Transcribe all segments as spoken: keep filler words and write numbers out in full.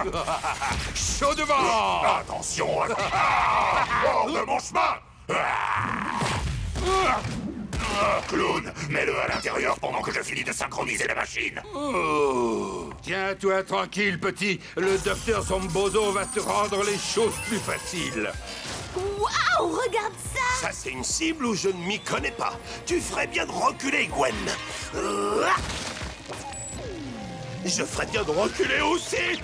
Chaud devant. Attention. Ah, hors de mon chemin. Clown, mets-le à l'intérieur pendant que je finis de synchroniser la machine. Oh. Tiens-toi tranquille, petit. Le docteur Zombozo va te rendre les choses plus faciles. Waouh, regarde ça! Ça, c'est une cible où je ne m'y connais pas. Tu ferais bien de reculer, Gwen. Je ferais bien de reculer aussi.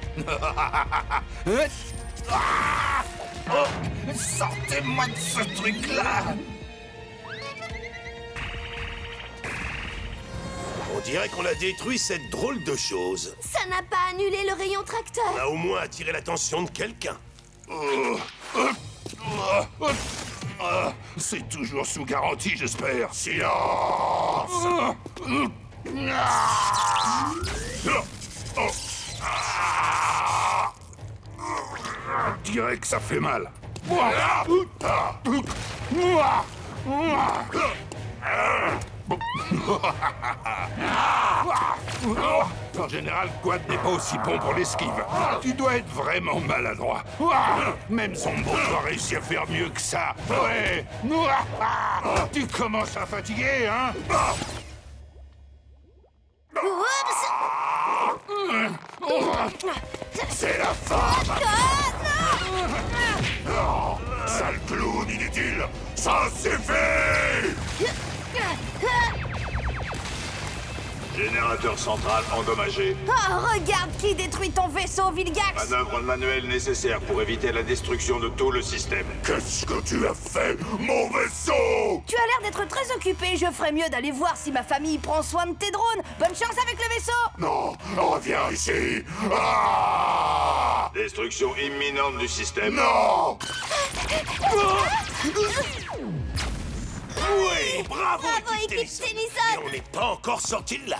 Oh, sortez-moi de ce truc-là. On dirait qu'on a détruit cette drôle de chose. Ça n'a pas annulé le rayon tracteur. On a au moins attiré l'attention de quelqu'un. C'est toujours sous garantie, j'espère. Silence! Je dirais que ça fait mal. En général, Quad n'est pas aussi bon pour l'esquive. Tu dois être vraiment maladroit. Même Zombo doit réussir à faire mieux que ça. Ouais. Tu commences à fatiguer, hein? C'est la fin! Oh, sale clown inutile! Ça suffit! Générateur central endommagé. Oh, regarde qui détruit ton vaisseau, Vilgax! Manœuvre manuelle nécessaire pour éviter la destruction de tout le système. Qu'est-ce que tu as fait, mon vaisseau? Tu as l'air d'être très occupé. Je ferais mieux d'aller voir si ma famille prend soin de tes drones. Bonne chance avec le vaisseau! Non, reviens ici! Ah! Destruction imminente du système. Non! Oui, bravo, Bravo, équipe équipe Tennyson. Tennyson. Et on n'est pas encore sorti de là.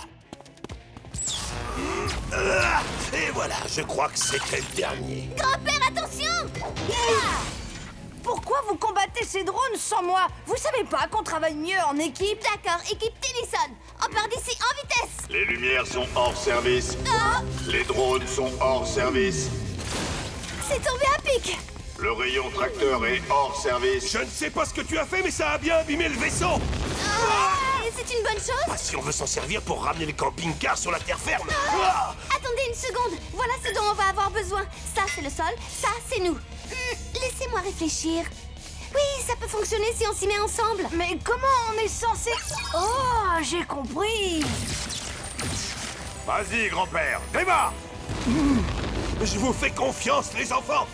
Ah, et voilà, je crois que c'était le dernier. Grand-père, attention! Pourquoi vous combattez ces drones sans moi? Vous savez pas qu'on travaille mieux en équipe? D'accord, équipe Tennyson. On part d'ici en vitesse. Les lumières sont hors service. Oh, Les drones sont hors service. c'est tombé à pic. Le rayon tracteur est hors service. Je ne sais pas ce que tu as fait, mais ça a bien abîmé le vaisseau. Oh, et c'est une bonne chose? Pas si on veut s'en servir pour ramener le camping-car sur la terre ferme. Ah, attendez une seconde. Voilà ce dont on va avoir besoin. Ça, c'est le sol. Ça, c'est nous. Hmm, laissez-moi réfléchir. Oui, ça peut fonctionner si on s'y met ensemble. Mais comment on est censé... Oh, j'ai compris. Vas-y, grand-père, démarre. Je vous fais confiance, les enfants.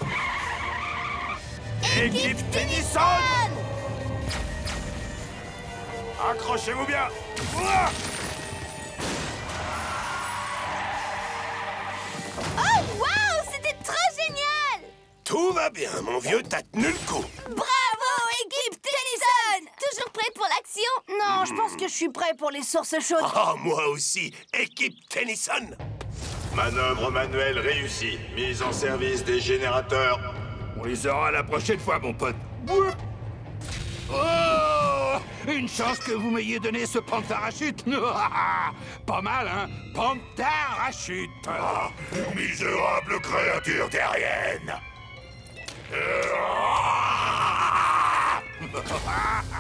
Équipe Tennyson! Accrochez-vous bien. Oh, waouh, c'était trop génial! Tout va bien, mon vieux, t'as tenu le coup. Bravo, équipe Tennyson! Toujours prête pour l'action? Non, je pense que je suis prêt pour les sources chaudes. Oh, moi aussi, équipe Tennyson. Manœuvre manuelle réussie. Mise en service des générateurs. On les aura la prochaine fois, mon pote. Oh! Une chance que vous m'ayez donné ce pantarachute. Pas mal, hein? Pantarachute. Ah, misérable créature terrienne. Ah!